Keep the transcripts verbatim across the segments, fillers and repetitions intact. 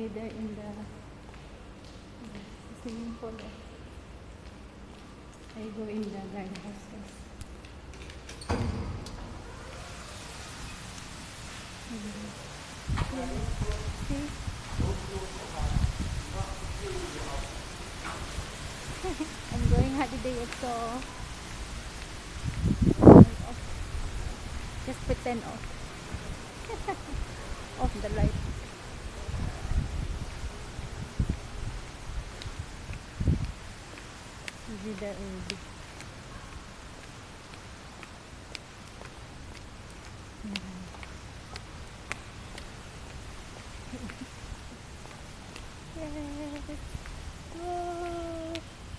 play there in the, the swimming pool. I go in the guard houses. Yeah. See? I'm going holiday also. Just pretend off. Off the light. Easy there already. Yes. Whoa.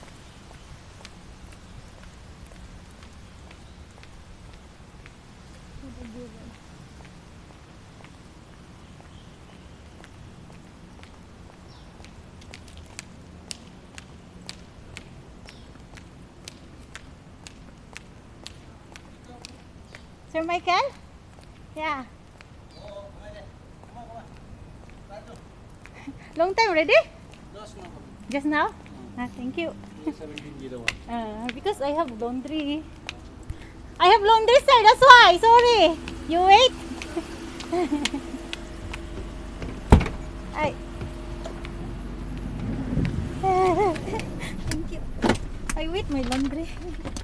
Sir Michael? Yeah. Long time already? Just now? Ah, thank you. Uh, because I have laundry. I have laundry, sir. That's why. Sorry. You wait. I. Thank you. I wait my laundry.